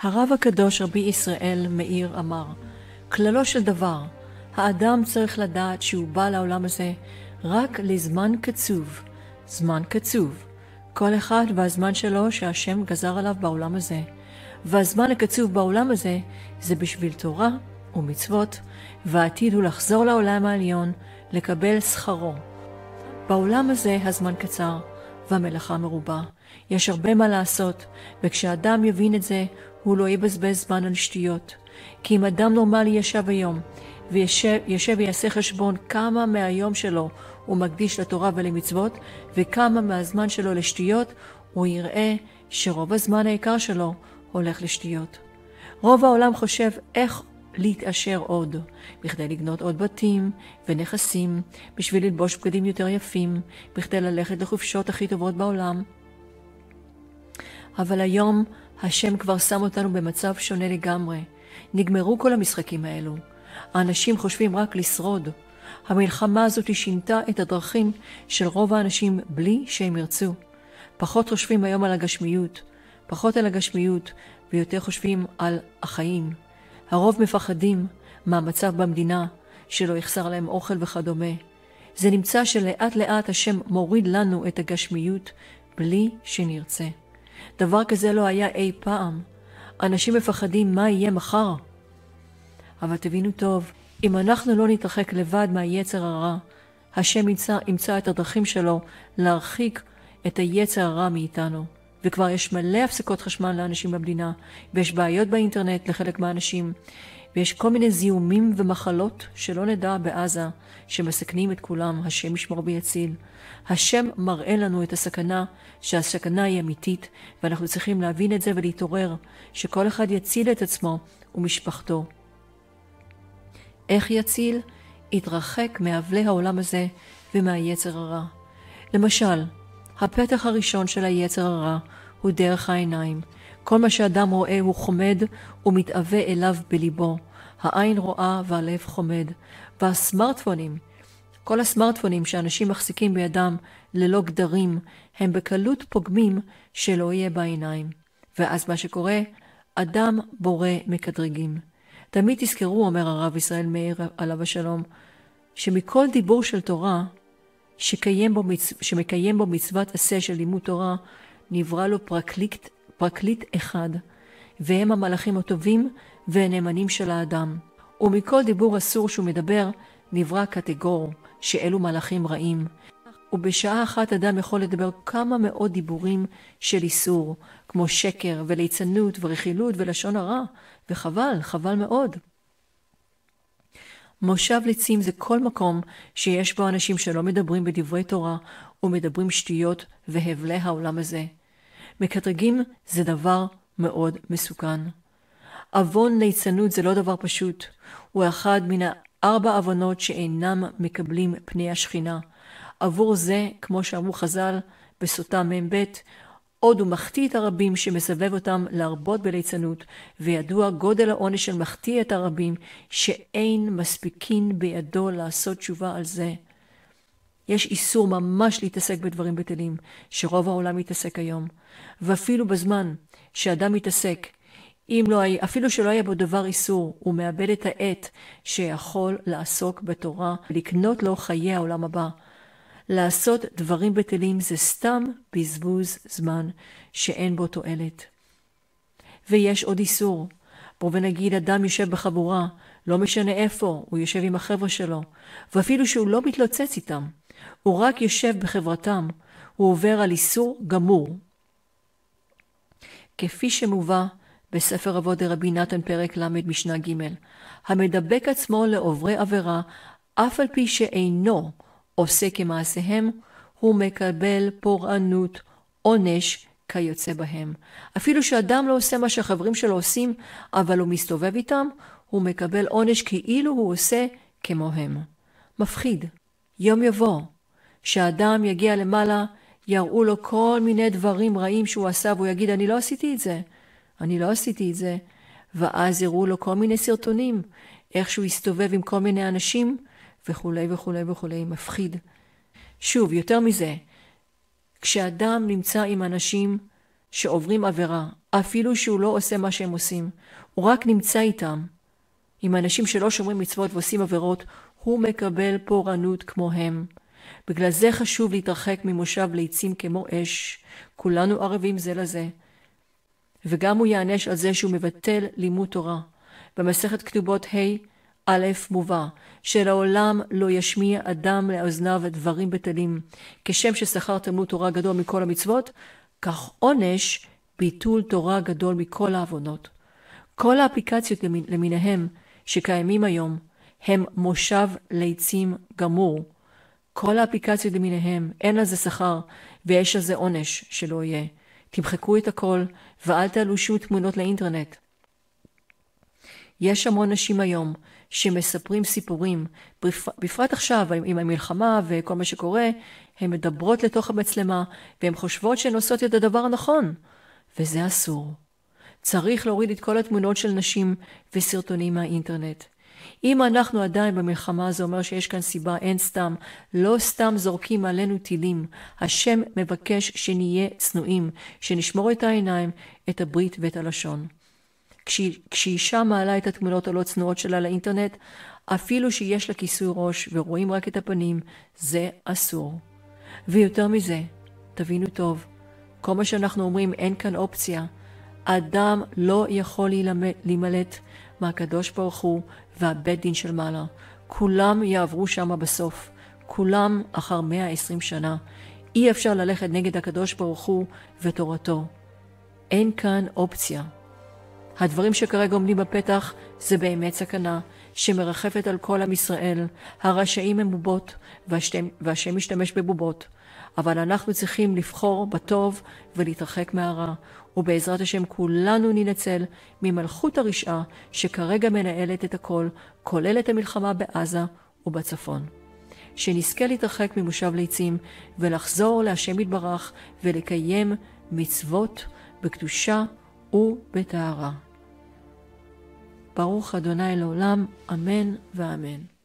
הרב הקדוש רבי ישראל מאיר אמר, כללו של דבר, האדם צריך לדעת שהוא בא לעולם הזה רק לזמן קצוב, זמן קצוב. כל אחד והזמן שלו שהשם גזר עליו בעולם הזה. והזמן הקצוב בעולם הזה זה בשביל תורה ומצוות, והעתיד הוא לחזור לעולם העליון, לקבל שכרו. בעולם הזה הזמן קצר והמלאכה מרובה. יש הרבה מה לעשות, וכשאדם יבין את זה, הוא לא יבזבז זמן על שטויות. כי אם אדם נורמלי ישב היום, וישב ויעשה חשבון כמה מהיום שלו הוא מקדיש לתורה ולמצוות, וכמה מהזמן שלו לשטויות, הוא יראה שרוב הזמן העיקר שלו הולך לשטויות. רוב העולם חושב איך להתעשר עוד, בכדי לקנות עוד בתים ונכסים, בשביל ללבוש בגדים יותר יפים, בכדי ללכת לחופשות הכי טובות בעולם. אבל היום השם כבר שם אותנו במצב שונה לגמרי. נגמרו כל המשחקים האלו. האנשים חושבים רק לשרוד. המלחמה הזאת שינתה את הדרכים של רוב האנשים בלי שהם ירצו. פחות חושבים היום על הגשמיות, פחות על הגשמיות, ויותר חושבים על החיים. הרוב מפחדים מהמצב במדינה, שלא יחסר להם אוכל וכדומה. זה נמצא שלאט לאט השם מוריד לנו את הגשמיות בלי שנרצה. דבר כזה לא היה אי פעם. אנשים מפחדים מה יהיה מחר. אבל תבינו טוב, אם אנחנו לא נתרחק לבד מהיצר הרע, השם ימצא את הדרכים שלו להרחיק את היצר הרע מאיתנו. וכבר יש מלא הפסקות חשמל לאנשים במדינה, ויש בעיות באינטרנט לחלק מהאנשים, ויש כל מיני זיהומים ומחלות שלא נדע בעזה, שמסכנים את כולם. השם ישמור ויציל. השם מראה לנו את הסכנה, שהסכנה היא אמיתית, ואנחנו צריכים להבין את זה ולהתעורר, שכל אחד יציל את עצמו ומשפחתו. איך יציל? יתרחק מאבלי העולם הזה ומהיצר הרע. למשל, הפתח הראשון של היצר הרע הוא דרך העיניים. כל מה שאדם רואה הוא חומד ומתאווה אליו בליבו. העין רואה והלב חומד. והסמארטפונים, כל הסמארטפונים שאנשים מחזיקים בידם ללא גדרים, הם בקלות פוגמים שלא יהיה בעיניים. ואז מה שקורה, אדם בורא מקדרגים. תמיד תזכרו, אומר הרב ישראל מאיר עליו השלום, שמכל דיבור של תורה, שמקיים בו מצוות עשה של לימוד תורה, נברא לו פרקליט אחד, והם המלאכים הטובים והנאמנים של האדם. ומכל דיבור אסור שהוא מדבר, נברא קטגור, שאלו מלאכים רעים. ובשעה אחת אדם יכול לדבר כמה מאות דיבורים של איסור, כמו שקר וליצנות ורכילות ולשון הרע, וחבל, חבל מאוד. מושב ליצים זה כל מקום שיש בו אנשים שלא מדברים בדברי תורה, ומדברים שטויות והבלי העולם הזה. מקטרגים זה דבר מאוד מסוכן. אבון ליצנות זה לא דבר פשוט, הוא אחד מן 4 עוונות שאינם מקבלים פני השכינה. עבור זה, כמו שאמרו חז"ל בסוטה מ"ב, עוד הוא מחטיא את הרבים שמסבב אותם להרבות בליצנות, וידוע גודל העונש של מחטיא את הרבים שאין מספיקין בידו לעשות תשובה על זה. יש איסור ממש להתעסק בדברים בטלים, שרוב העולם מתעסק היום. ואפילו בזמן שאדם מתעסק, אפילו שלא היה בו דבר איסור, הוא מאבד את העת שיכול לעסוק בתורה, לקנות לו חיי העולם הבא. לעשות דברים בטלים זה סתם בזבוז זמן שאין בו תועלת. ויש עוד איסור. בוא ונגיד אדם יושב בחבורה, לא משנה איפה, הוא יושב עם החבר'ה שלו, ואפילו שהוא לא מתלוצץ איתם, הוא רק יושב בחברתם, הוא עובר על איסור גמור. כפי שמובא בספר אבות דרבי נתן פרק ל' משנה ג', המדבק עצמו לעוברי עבירה, אף על פי שאינו עושה כמעשיהם, הוא מקבל פורענות, עונש כיוצא בהם. אפילו שאדם לא עושה מה שהחברים שלו עושים, אבל הוא מסתובב איתם, הוא מקבל עונש כאילו הוא עושה כמוהם. מפחיד. יום יבוא, שהאדם יגיע למעלה, יראו לו כל מיני דברים רעים שהוא עשה, והוא יגיד, אני לא עשיתי את זה. ואז יראו לו כל מיני סרטונים, איך שהוא יסתובב עם כל מיני אנשים, וכו' וכו' וכו', מפחיד. שוב, יותר מזה, כשאדם נמצא עם אנשים שעוברים עבירה, אפילו שהוא לא עושה מה שהם עושים, הוא רק נמצא איתם. עם אנשים שלא שומרים מצוות ועושים עבירות, הוא מקבל פורענות כמוהם. בגלל זה חשוב להתרחק ממושב ליצים כמו אש. כולנו ערבים זה לזה. וגם הוא יענש על זה שהוא מבטל לימוד תורה. במסכת כתובות א' מובא, שלעולם לא ישמיע אדם לאוזניו דברים בטלים. כשם ששכר תלמוד תורה גדול מכל המצוות, כך עונש ביטול תורה גדול מכל העוונות. כל האפליקציות למיניהם שקיימים היום הם מושב ליצים גמור. כל האפליקציות למיניהם אין לזה שכר ויש לזה עונש שלא יהיה. תמחקו את הכל ואל תעלו שום תמונות לאינטרנט. יש המון נשים היום שמספרים סיפורים, בפרט עכשיו עם המלחמה וכל מה שקורה, הן מדברות לתוך המצלמה והן חושבות שהן עושות את הדבר הנכון, וזה אסור. צריך להוריד את כל התמונות של נשים וסרטונים מהאינטרנט. אם אנחנו עדיין במלחמה, זה אומר שיש כאן סיבה, אין סתם, לא סתם זורקים עלינו טילים. השם מבקש שנהיה צנועים, שנשמור את העיניים, את הברית ואת הלשון. כשאישה מעלה את התמונות הלא צנועות שלה לאינטרנט, אפילו שיש לה כיסוי ראש ורואים רק את הפנים, זה אסור. ויותר מזה, תבינו טוב, כל מה שאנחנו אומרים, אין כאן אופציה. האדם לא יכול להימלט מהקדוש ברוך הוא והבית דין של מעלה. כולם יעברו שם בסוף. כולם אחר 120 שנה. אי אפשר ללכת נגד הקדוש ברוך הוא ותורתו. אין כאן אופציה. הדברים שכרגע עומדים בפתח זה באמת סכנה שמרחפת על כל עם ישראל. הרשעים הם בובות והשם משתמש בבובות. אבל אנחנו צריכים לבחור בטוב ולהתרחק מהרע. ובעזרת השם כולנו ננצל ממלכות הרשעה שכרגע מנהלת את הכל, כולל את המלחמה בעזה ובצפון. שנזכה להתרחק ממושב ליצים ולחזור להשם יתברך ולקיים מצוות בקדושה ובטהרה. ברוך אדוני לעולם, אמן ואמן.